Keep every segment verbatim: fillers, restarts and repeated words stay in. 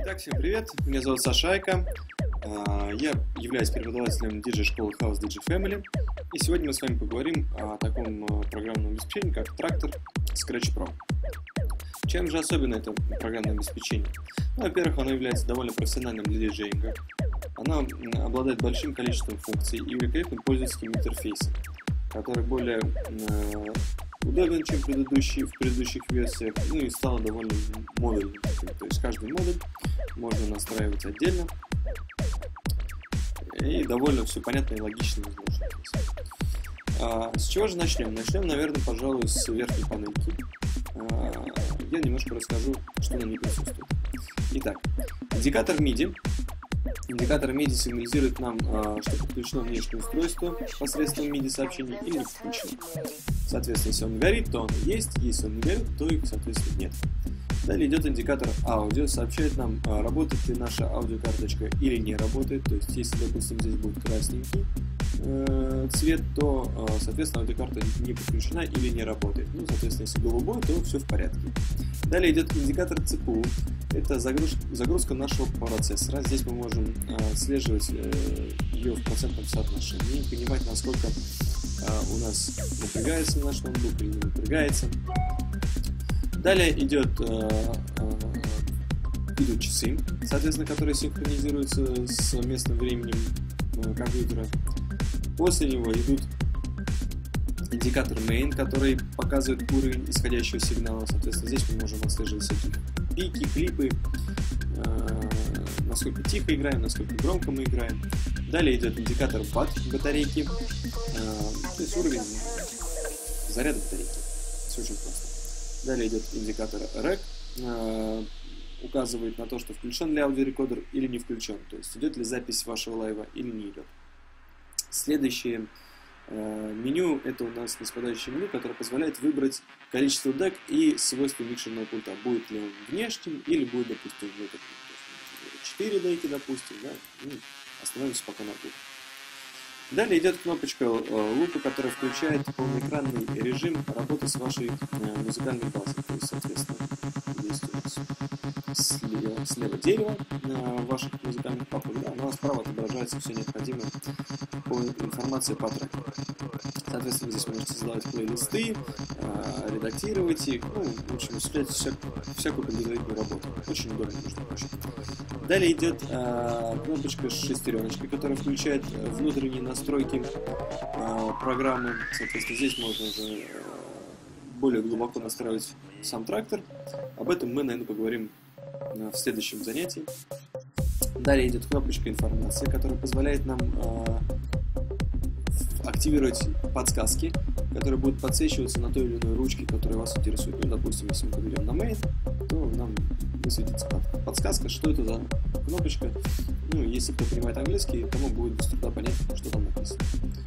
Итак, всем привет, меня зовут Саша Айка, я являюсь преподавателем диджей-школы House ди джей Family, и сегодня мы с вами поговорим о таком программном обеспечении, как Traktor Scratch Pro. Чем же особенно это программное обеспечение? Ну, во-первых, оно является довольно профессиональным для диджеинга, оно обладает большим количеством функций и великолепным пользовательским интерфейсом, который более э, удобен, чем предыдущие, в предыдущих версиях, ну и стало довольно модульным. То есть каждый модуль можно настраивать отдельно, и довольно все понятно и логично изложено. А, с чего же начнем? Начнем, наверное, пожалуй, с верхней панельки. А, я немножко расскажу, что на ней присутствует. Итак, индикатор миди. Индикатор миди сигнализирует нам, что подключено внешнее устройство посредством миди сообщений или не включено. Соответственно, если он горит, то он есть, если он не горит, то их, соответственно, нет. Далее идет индикатор аудио, сообщает нам, работает ли наша аудиокарточка или не работает. То есть, если, допустим, здесь будет красненький э, цвет, то, э, соответственно, аудиокарта не подключена или не работает. Ну, соответственно, если голубой, то все в порядке. Далее идет индикатор си пи ю. Это загрузка, загрузка нашего процессора. Здесь мы можем э, отслеживать э, ее в процентном соотношении, понимать, насколько э, у нас напрягается наш ноутбук или не напрягается. Далее идет, э, э, идут часы, соответственно, которые синхронизируются с местным временем э, компьютера. После него идут индикатор main, который показывает уровень исходящего сигнала. Соответственно, здесь мы можем отслеживать всякие пики, клипы, э, насколько тихо играем, насколько громко мы играем. Далее идет индикатор ватт батарейки, э, то есть уровень заряда батарейки. Все очень просто. Далее идет индикатор рек, э, указывает на то, что включен ли аудиорекордер или не включен, то есть идет ли запись вашего лайва или не идет. Следующее э, меню — это у нас ниспадающее меню, которое позволяет выбрать количество дек и свойства микшерного пульта. Будет ли он внешним или будет, допустим, четыре деки, допустим, да? Ну, остановимся пока на двух. Далее идет кнопочка лупа, которая включает полноэкранный режим работы с вашей э, музыкальной базой. То есть, соответственно, здесь у нас слева, слева дерево э, ваших музыкальных папок, да, ну а справа отображается все необходимое по информации по треку. Соответственно, здесь можете создавать плейлисты, э, редактировать их, ну, в общем, осуществлять вся, всякую предварительную работу. Очень удобно, между прочим. Далее идет э, кнопочка с шестереночкой, которая включает внутренние настройки э, программы. Соответственно, здесь можно уже э, более глубоко настраивать сам трактор. Об этом мы, наверное, поговорим э, в следующем занятии. Далее идет кнопочка информация, которая позволяет нам э, активировать подсказки, которые будут подсвечиваться на той или иной ручке, которая вас интересует. Ну, допустим, если мы подойдем на main, то нам высветится подсказка, что это за кнопочка. Ну, если кто понимает английский, тому будет без труда понять, что там написано.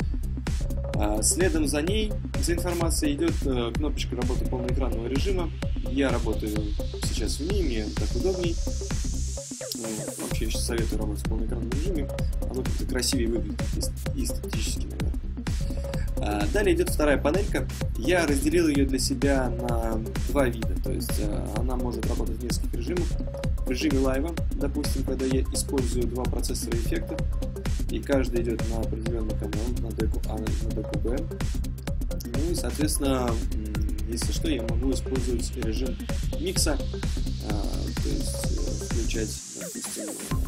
А следом за ней, за информацией, идет э, кнопочка работы полноэкранного режима. Я работаю сейчас в ней, мне так удобней. Ну, вообще, я сейчас советую работать в полноэкранном режиме. Оно как-то красивее выглядит и эстетически, наверное. А, далее идет вторая панелька. Я разделил ее для себя на два вида. То есть а, она может работать в нескольких режимах. В режиме лайва, допустим, когда я использую два процессора эффекта, и каждый идет на определенный канал, на деку А, на деку Б. Ну и, соответственно, если что, я могу использовать режим микса, а, то есть включать, допустим,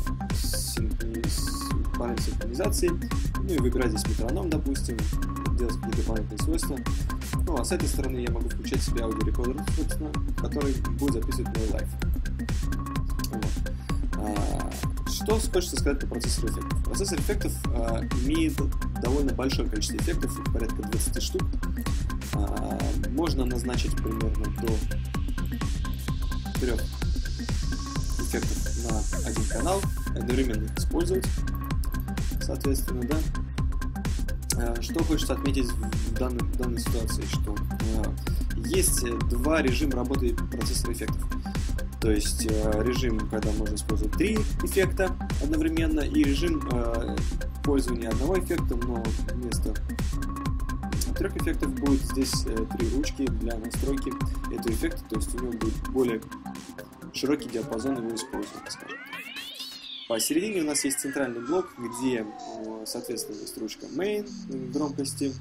панель синхронизации, ну и выбирать здесь метроном, допустим, делать какие-то дополнительные свойства. Ну а с этой стороны я могу включать себе аудиорекордер, собственно, который будет записывать мой лайв. Вот. А, что хочется сказать по процессору эффектов? Процессор эффектов а, имеет довольно большое количество эффектов, порядка двадцати штук. А, можно назначить примерно до трех эффектов на один канал, одновременно их использовать. Соответственно, да. Что хочется отметить в данной, в данной ситуации, что э, есть два режима работы процессора эффектов. То есть э, режим, когда можно использовать три эффекта одновременно, и режим э, пользования одного эффекта, но вместо трех эффектов будет здесь э, три ручки для настройки этого эффекта. То есть у него будет более широкий диапазон его использования, скажем так. Посередине у нас есть центральный блок, где, соответственно, есть строчка main громкости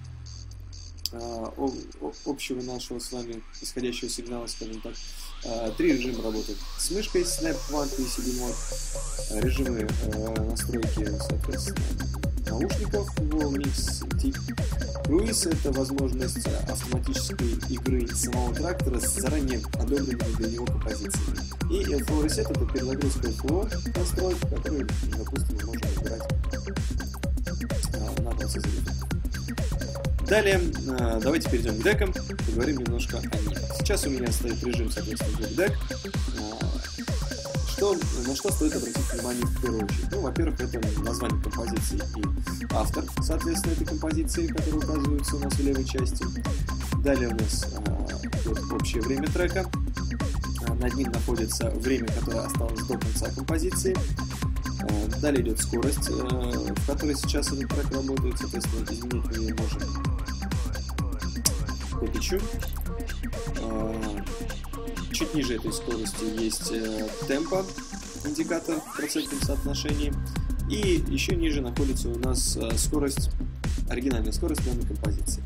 общего нашего с вами исходящего сигнала, скажем так. Три режима работают с мышкой, Snap, Quant и си ди Mode. Режимы настройки, соответственно, наушников, Mix Tip. Cruise — это возможность автоматической игры самого трактора с заранее одобренными для него композициями. И эл эф о Reset — это перезагрузка эл эф о настроек, которые, допустим, мы можем выбирать на процессоре. Далее, давайте перейдем к декам, поговорим немножко о них. Сейчас у меня стоит режим, соответственно, дек. Что, на что стоит обратить внимание в первую очередь? Ну, во-первых, это название композиции и автор, соответственно, этой композиции, которые указываются у нас в левой части. Далее у нас идет общее время трека. Над ним находится время, которое осталось до конца композиции. Далее идет скорость, в которой сейчас этот трек работает. Соответственно, изменить мы ее можем по питчу. Чуть ниже этой скорости есть темпо, индикатор в процентном соотношении. И еще ниже находится у нас скорость, оригинальная скорость данной композиции.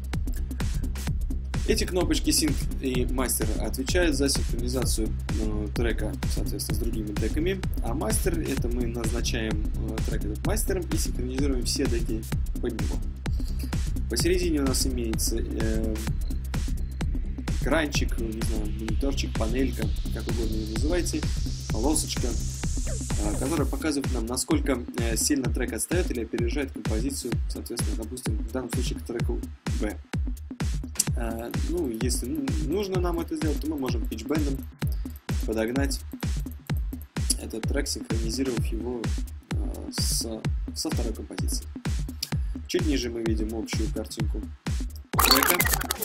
Эти кнопочки Sync и Master отвечают за синхронизацию э, трека, соответственно, с другими деками, а Master — это мы назначаем э, трек этот мастером и синхронизируем все деки под него. Посередине у нас имеется э, экранчик, не знаю, мониторчик, панелька, как угодно ее называйте, полосочка, э, которая показывает нам, насколько э, сильно трек отстает или опережает композицию, соответственно, допустим, в данном случае к треку B. Uh, ну, если нужно нам это сделать, то мы можем питчбендом подогнать этот трек, синхронизировав его uh, с, со второй композицией. Чуть ниже мы видим общую картинку трека,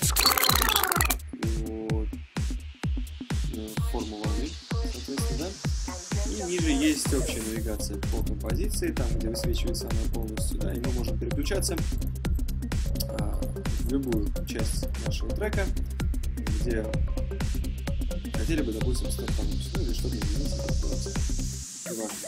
вот. Форму волны, соответственно, да? И ниже есть общая навигация по композиции, там, где высвечивается она полностью, да, и мы можем переключаться в любую часть нашего трека, где хотели бы, допустим, стартануть, ну или что-то изменить.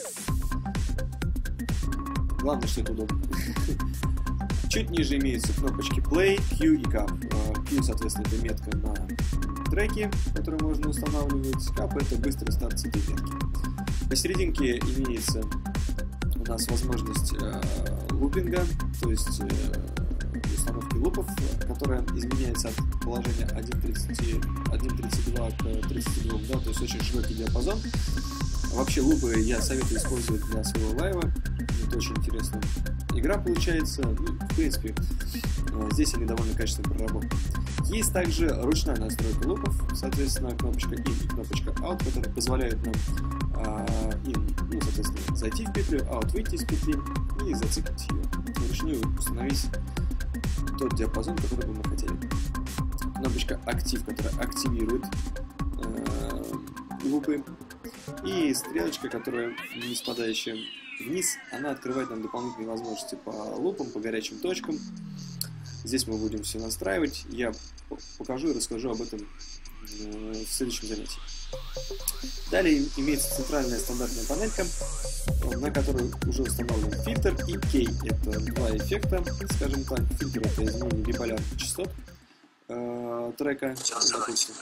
Главное, что это удобно. Чуть ниже имеются кнопочки Play, Q и Cap. Q, соответственно, это метка на треке, которую можно устанавливать. Cap — это быстрый старт с этой метки. Посерединке имеется у нас возможность э, лупинга, то есть э, установки лупов, которая изменяется от положения один тридцать два к тридцати двум, да, то есть очень широкий диапазон. Вообще лупы я советую использовать для своего лайва, это очень интересная игра получается, ну, в принципе, здесь они довольно качественно проработаны. Есть также ручная настройка лупов, соответственно, кнопочка In и кнопочка Out, которые позволяют нам а, in, ну, соответственно, зайти в петлю, Out выйти из петли и зациклить ее. Вручную установить тот диапазон, который бы мы хотели. Кнопочка Active, которая активирует э, лупы. И стрелочка, которая не спадающая вниз, она открывает нам дополнительные возможности по лупам, по горячим точкам. Здесь мы будем все настраивать. Я покажу и расскажу об этом в следующем занятии. Далее имеется центральная стандартная панелька, на которой уже установлен фильтр и кей. Это два эффекта, скажем так. Фильтр — это изменение биполярных частот э, трека. Допустим.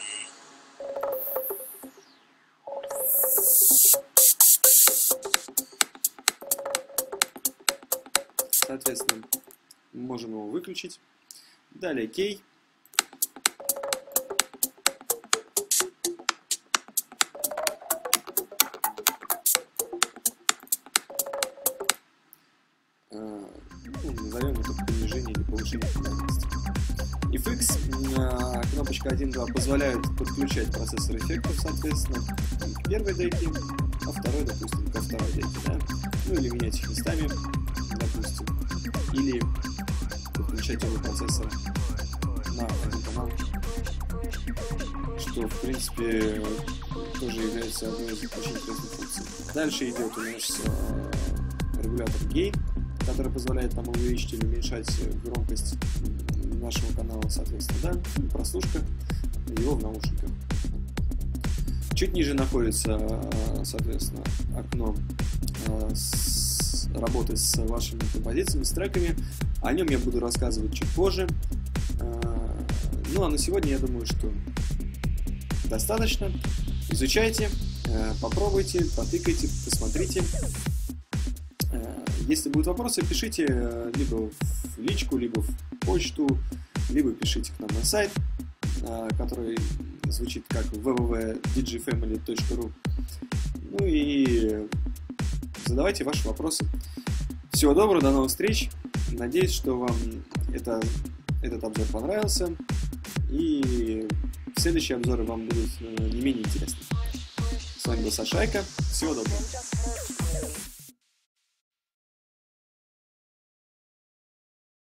Соответственно, мы можем его выключить. Далее кей. Назовем это понижение или повышение тональности. эф икс, кнопочка один два позволяет подключать процессор эффектов, соответственно, к первой деке, а второй, допустим, ко второй деке, да? Ну или менять их местами, допустим, или подключать оба процессора на один канал, что, в принципе, тоже является одной из очень интересных функций. Дальше идет у нас регулятор гейн, который позволяет нам увеличить или уменьшать громкость нашего канала, соответственно, да, прослушка его в наушниках. Чуть ниже находится, соответственно, окно с работы с вашими композициями, с треками. О нем я буду рассказывать чуть позже. Ну а на сегодня я думаю, что достаточно. Изучайте, попробуйте, потыкайте, посмотрите. Если будут вопросы, пишите либо в личку, либо в почту, либо пишите к нам на сайт, который звучит как дабл ю дабл ю дабл ю точка ди джей фэмили точка ру. Ну и задавайте ваши вопросы. Всего доброго, до новых встреч. Надеюсь, что вам это, этот обзор понравился. И следующие обзоры вам будут не менее интересны. С вами был Сашайка. Всего доброго.